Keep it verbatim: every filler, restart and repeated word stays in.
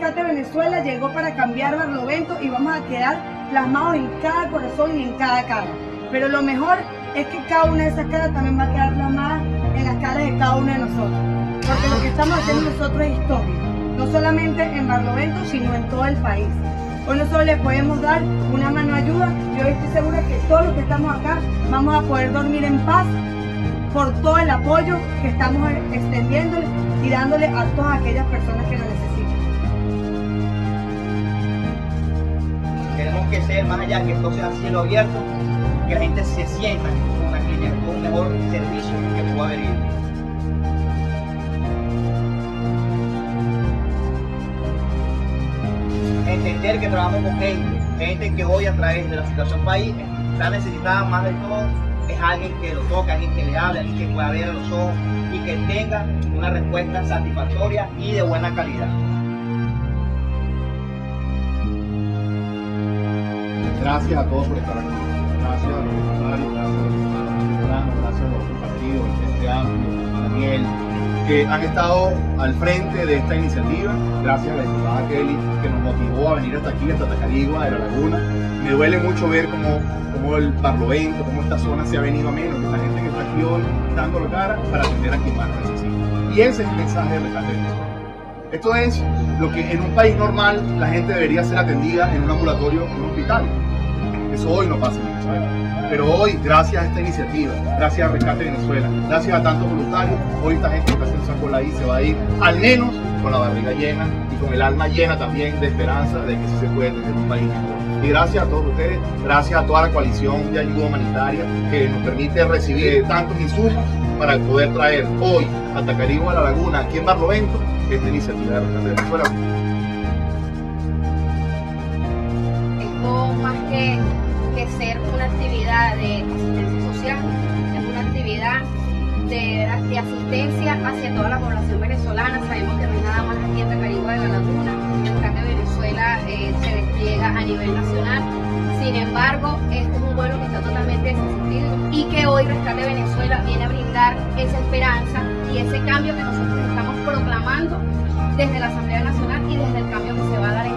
Rescate Venezuela llegó para cambiar Barlovento y vamos a quedar plasmados en cada corazón y en cada cara. Pero lo mejor es que cada una de esas caras también va a quedar plasmada en las caras de cada uno de nosotros. Porque lo que estamos haciendo nosotros es histórico, no solamente en Barlovento, sino en todo el país. Hoy nosotros les podemos dar una mano de ayuda y hoy estoy segura que todos los que estamos acá vamos a poder dormir en paz por todo el apoyo que estamos extendiéndole y dándole a todas aquellas personas que lo necesitan. Tenemos que ser más allá que esto sea cielo abierto, que la gente se sienta con una clínica con un mejor servicio que pueda venir. Entender que trabajamos con gente, gente que hoy a través de la situación país está necesitada más de todo, es alguien que lo toque, alguien que le hable, alguien que pueda ver a los ojos y que tenga una respuesta satisfactoria y de buena calidad. Gracias a todos por estar aquí. Gracias a los voluntarios, gracias a los ciudadanos, gracias a los compatriotas, el Frente Amplio, a Daniel, que han estado al frente de esta iniciativa. Gracias a la diputada Kelly, que nos motivó a venir hasta aquí, hasta Tacarigua, de la Laguna. Me duele mucho ver cómo, cómo el Barlovento, cómo esta zona se ha venido a menos, que esta gente que está aquí hoy dando la cara para atender a quien más lo necesita. Y ese es el mensaje de Rescate Venezuela. Esto es lo que en un país normal la gente debería ser atendida en un ambulatorio, en un hospital. Eso hoy no pasa en Venezuela. Pero hoy, gracias a esta iniciativa, gracias a Rescate Venezuela, gracias a tantos voluntarios, hoy esta gente que está haciendo esa cola ahí se va a ir al menos con la barriga llena y con el alma llena también de esperanza de que sí se puede tener un país mejor. Y gracias a todos ustedes, gracias a toda la coalición de ayuda humanitaria que nos permite recibir tantos insumos para poder traer hoy a Tacarigua, a la Laguna, aquí en Barlovento, esta iniciativa de Rescate Venezuela. Esto más que que ser una actividad de asistencia social, es una actividad de, de asistencia hacia toda la población venezolana. Sabemos que no es nada más aquí en Tacarigua de la Laguna, Rescate Venezuela eh, se despliega a nivel nacional. Sin embargo, este es un vuelo que está totalmente desasistido y que hoy Rescate Venezuela viene a brindar esa esperanza y ese cambio que nosotros estamos proclamando desde la Asamblea Nacional y desde el cambio que se va a dar en